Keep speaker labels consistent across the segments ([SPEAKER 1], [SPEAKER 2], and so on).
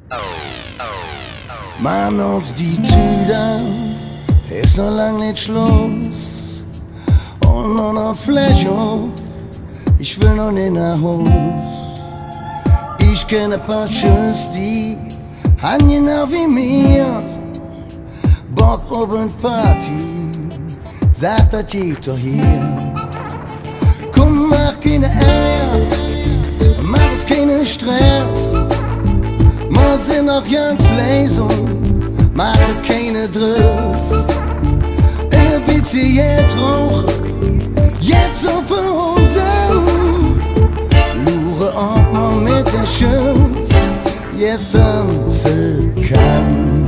[SPEAKER 1] Man, als die Tüte ist noch lang nicht Schluss. Und noch Fleisch auf, ich will noch nicht nach Haus. Ich kenne ein paar Schuss, die haben genau wie mir Bock auf eine Party, sagt das geht doch hier. Komm, mach keine Eier, mach uns keinen Stress. Wir sind noch ganz leise und machen keine Driss. Ein bisschen jetzt hoch, jetzt auf den Hunden. Lure, ob man mit der Schuss jetzt tanzen kann.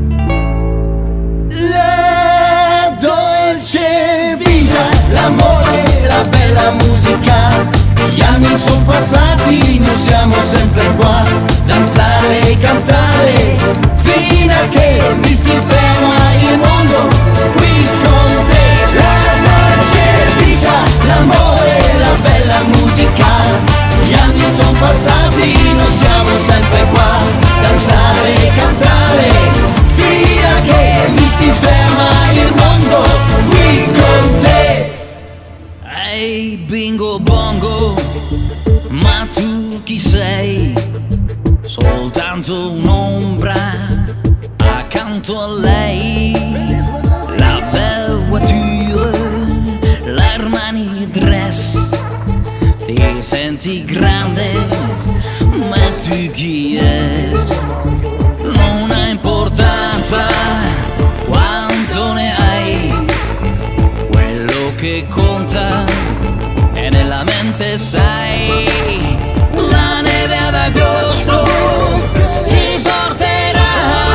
[SPEAKER 1] La dolce vita, l'amore, la bella musica. Gli anni sono passati, noi siamo sempre qua. Danzare e cantare, fino a che mi si ferma il mondo qui con te. La dolce vita, l'amore, la bella musica. Gli anni sono passati, noi siamo sempre qua. Danzare e cantare, fino a che mi si ferma il mondo qui con te.
[SPEAKER 2] Ehi, bingo bongo, ma tu chi sei? Soltanto un'ombra accanto a lei. La belle voiture, l'Armani dress. Ti senti grande, ma tu chi es? Non ha importanza quanto ne hai. Quello che conta è nella mente, sai. La neve ad agosto ti porterà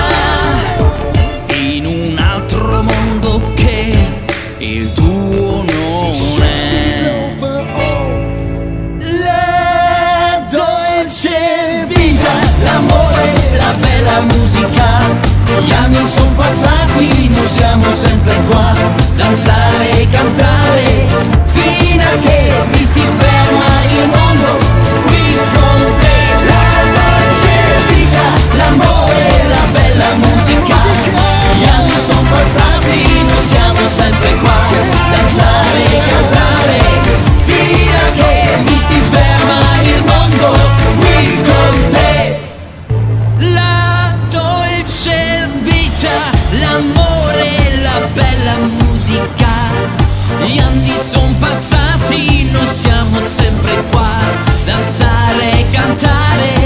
[SPEAKER 2] in un altro mondo che il tuo non è.
[SPEAKER 1] La dolce vita, l'amore, la bella musica. Gli anni sono passati, noi siamo sempre qua. Danzare e cantare, fino a che mi si ferma il mondo qui con te. La dolce vita, l'amore, la bella musica. Gli anni sono passati, noi siamo sempre qua. Danzare e cantare, fino a che mi si ferma il mondo qui con te.
[SPEAKER 2] La dolce vita, l'amore, la bella musica. Gli anni sono passati, noi siamo sempre qua. Danzare e cantare,